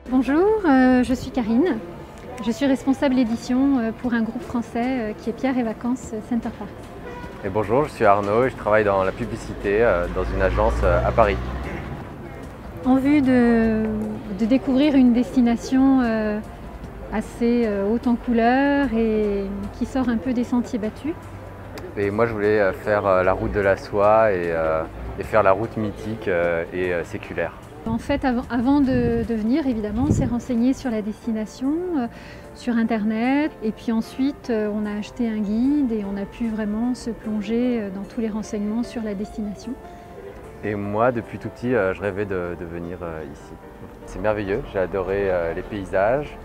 Bonjour, je suis Karine. Je suis responsable édition pour un groupe français qui est Pierre et Vacances Center Parcs. Et bonjour, je suis Arnaud et je travaille dans la publicité dans une agence à Paris. En vue de découvrir une destination assez haute en couleurs et qui sort un peu des sentiers battus. Et moi je voulais faire la route de la soie et faire la route mythique et séculaire. En fait, avant de venir, évidemment, on s'est renseigné sur la destination, sur Internet. Et puis ensuite, on a acheté un guide et on a pu vraiment se plonger dans tous les renseignements sur la destination. Et moi, depuis tout petit, je rêvais de venir ici. C'est merveilleux, j'ai adoré les paysages,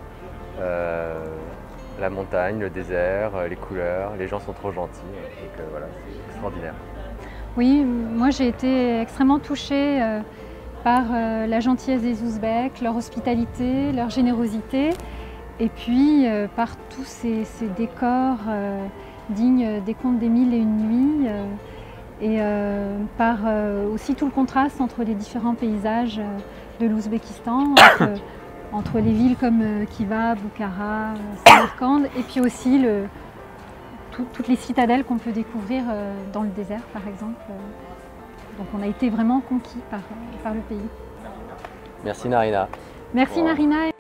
la montagne, le désert, les couleurs. Les gens sont trop gentils, donc voilà, c'est extraordinaire. Oui, moi j'ai été extrêmement touchée par la gentillesse des Ouzbeks, leur hospitalité, leur générosité, et puis par tous ces décors dignes des contes des Mille et une nuits, et par aussi tout le contraste entre les différents paysages de l'Ouzbékistan, entre les villes comme Khiva, Bukhara, Samarcande, et puis aussi toutes les citadelles qu'on peut découvrir dans le désert par exemple. Donc on a été vraiment conquis par le pays. Merci Narina. Merci Narina.